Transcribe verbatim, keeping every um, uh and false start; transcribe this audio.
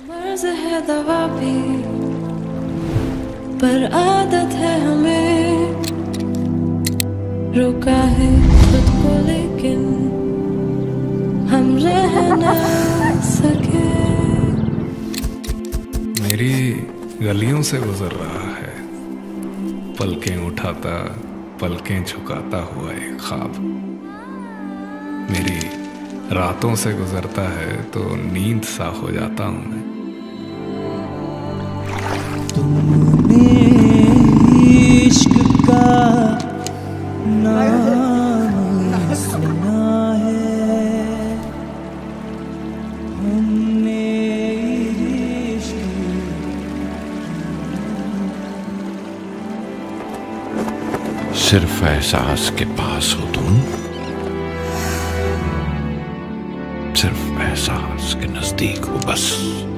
मर्ज़ है दवा भी, पर आदत है हमें रोका है खुद को, लेकिन हम रह ना सके। मेरी गलियों से गुजर रहा है, पलकें उठाता पलकें झुकाता हुआ एक ख्वाब। मेरी रातों से गुजरता है तो नींद सा हो जाता हूं मैं। तुमने इश्क का नाम सुना है, हमने इश्क सिर्फ एहसास के पास हो तुम, सिर्फ एहसास के नजदीक हो बस।